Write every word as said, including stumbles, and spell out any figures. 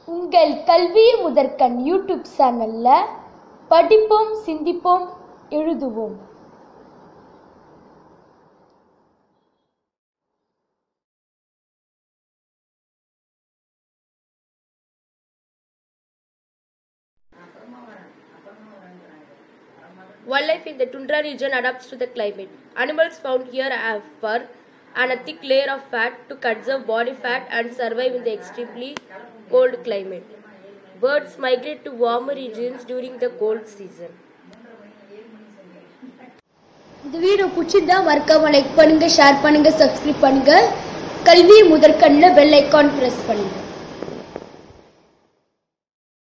உங்கள் கல்வி முதற்கண் யூடியூப் சேனல்ல படிப்போம், சிந்திப்போம், எழுதுவோம். Wildlife in the Tundra region adapts to the climate. Animals found here have fur and a thick layer of fat to conserve body fat and survive in the extremely cold climate. Birds migrate to warmer regions during the cold season. இந்த video பிடிச்சிருந்தா மறக்காம like பண்ணுங்க, share பண்ணுங்க, subscribe பண்ணுங்க. கல்வி முதற்கண்ணில் bell icon press பண்ணுங்க.